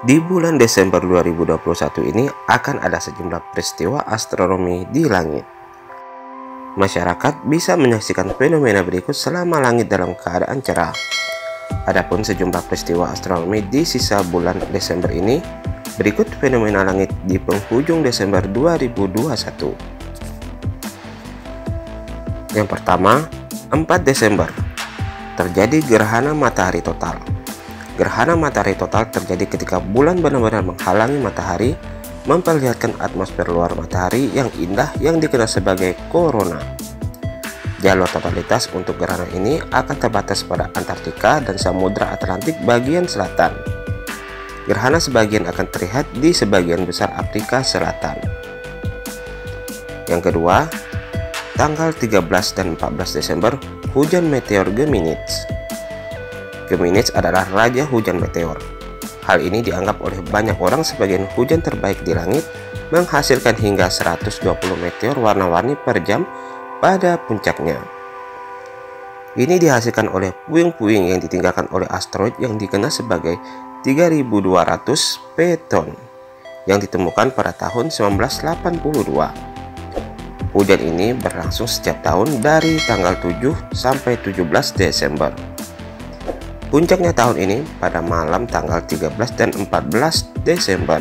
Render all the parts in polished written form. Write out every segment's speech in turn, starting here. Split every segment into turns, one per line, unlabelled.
Di bulan Desember 2021 ini akan ada sejumlah peristiwa astronomi di langit. Masyarakat bisa menyaksikan fenomena berikut selama langit dalam keadaan cerah. Adapun sejumlah peristiwa astronomi di sisa bulan Desember ini, berikut fenomena langit di penghujung Desember 2021. Yang pertama, 4 Desember, terjadi gerhana matahari total. Gerhana matahari total terjadi ketika bulan benar-benar menghalangi matahari, memperlihatkan atmosfer luar matahari yang indah yang dikenal sebagai korona. Jalur totalitas untuk gerhana ini akan terbatas pada Antartika dan Samudra Atlantik bagian selatan. Gerhana sebagian akan terlihat di sebagian besar Afrika Selatan. Yang kedua, tanggal 13 dan 14 Desember, hujan meteor Geminids. Geminids adalah raja hujan meteor. Hal ini dianggap oleh banyak orang sebagai hujan terbaik di langit, menghasilkan hingga 120 meteor warna-warni per jam pada puncaknya. Ini dihasilkan oleh puing-puing yang ditinggalkan oleh asteroid yang dikenal sebagai 3200 Phaethon yang ditemukan pada tahun 1982. Hujan ini berlangsung setiap tahun dari tanggal 7 sampai 17 Desember. Puncaknya tahun ini pada malam tanggal 13 dan 14 Desember.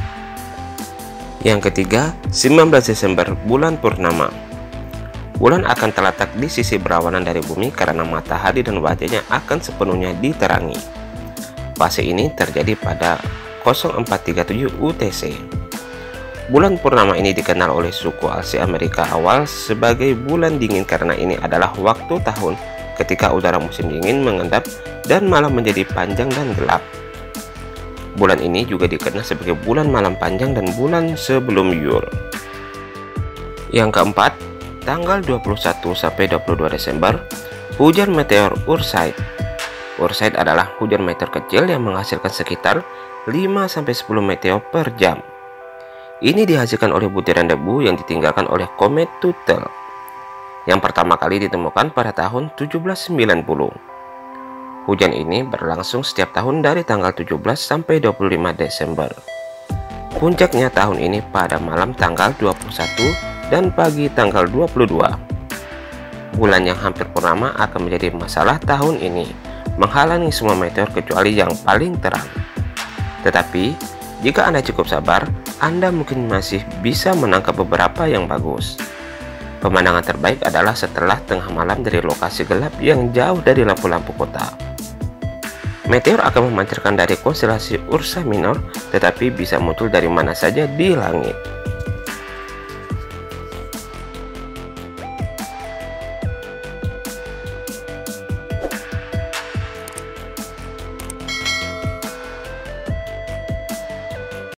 Yang ketiga, 19 Desember, bulan purnama. Bulan akan terletak di sisi berlawanan dari bumi karena matahari dan wajahnya akan sepenuhnya diterangi. Fase ini terjadi pada 0437 UTC. Bulan purnama ini dikenal oleh suku Aussie Amerika awal sebagai bulan dingin karena ini adalah waktu tahun ketika udara musim dingin mengendap dan malam menjadi panjang dan gelap. Bulan ini juga dikenal sebagai bulan malam panjang dan bulan sebelum Yule. Yang keempat, tanggal 21 sampai 22 Desember, hujan meteor Ursaid. Ursaid adalah hujan meteor kecil yang menghasilkan sekitar 5 sampai 10 meteor per jam. Ini dihasilkan oleh butiran debu yang ditinggalkan oleh komet Tuttle yang pertama kali ditemukan pada tahun 1790. Hujan ini berlangsung setiap tahun dari tanggal 17 sampai 25 Desember. Puncaknya tahun ini pada malam tanggal 21 dan pagi tanggal 22. Bulan yang hampir purnama akan menjadi masalah tahun ini, menghalangi semua meteor kecuali yang paling terang. Tetapi, jika Anda cukup sabar, Anda mungkin masih bisa menangkap beberapa yang bagus. Pemandangan terbaik adalah setelah tengah malam dari lokasi gelap yang jauh dari lampu-lampu kota. Meteor akan memancarkan dari konstelasi Ursa Minor, tetapi bisa muncul dari mana saja di langit.